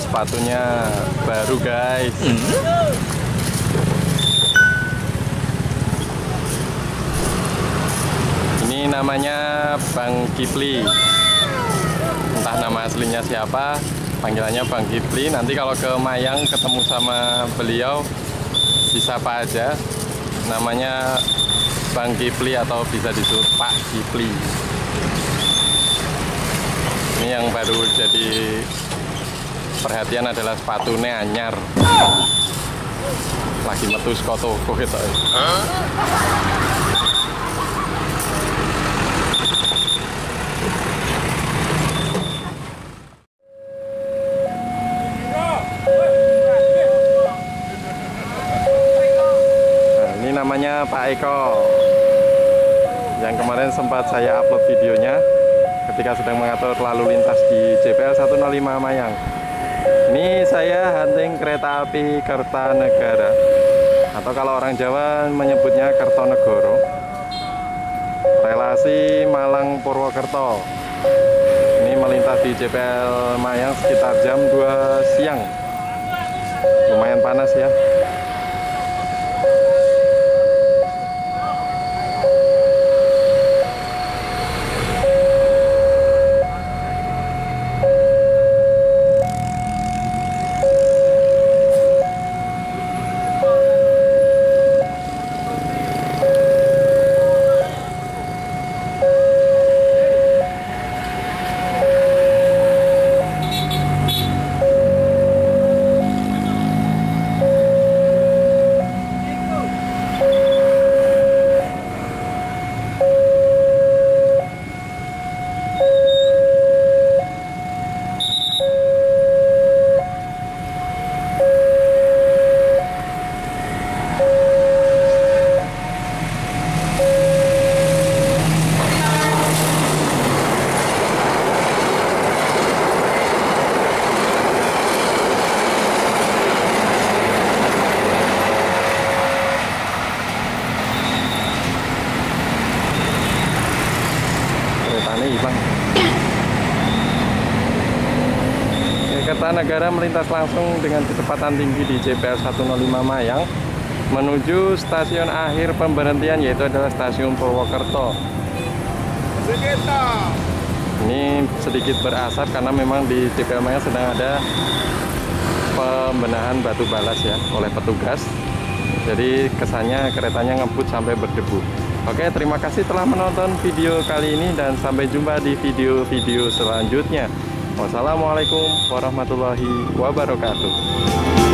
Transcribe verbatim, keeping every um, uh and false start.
sepatunya baru guys. Hmm. Ini namanya Bang Kipli. Entah nama aslinya siapa, panggilannya Bang Kipli. Nanti kalau ke Mayang ketemu sama beliau, disapa aja. Namanya Bang Kipli atau bisa disebut Pak Kipli. Ini yang baru jadi perhatian adalah sepatunya anyar. Lagi metu saka toko gitu. Nah, ini namanya Pak Eko. Yang kemarin sempat saya upload videonya ketika sedang mengatur lalu lintas di J P L seratus lima Mayang. Ini saya hunting kereta api Kertanegara, atau kalau orang Jawa menyebutnya Kertonegoro, relasi Malang Purwokerto. Ini melintas di J P L Mayang sekitar jam dua siang. Lumayan panas ya. Hilang. Kertanegara melintas langsung dengan kecepatan tinggi di J P L seratus lima Mayang menuju stasiun akhir pemberhentian, yaitu adalah stasiun Purwokerto. Ini sedikit berasap karena memang di J P L Mayang sedang ada pembenahan batu balas ya oleh petugas. Jadi kesannya keretanya ngebut sampai berdebu. Oke, terima kasih telah menonton video kali ini dan sampai jumpa di video-video selanjutnya. Wassalamualaikum warahmatullahi wabarakatuh.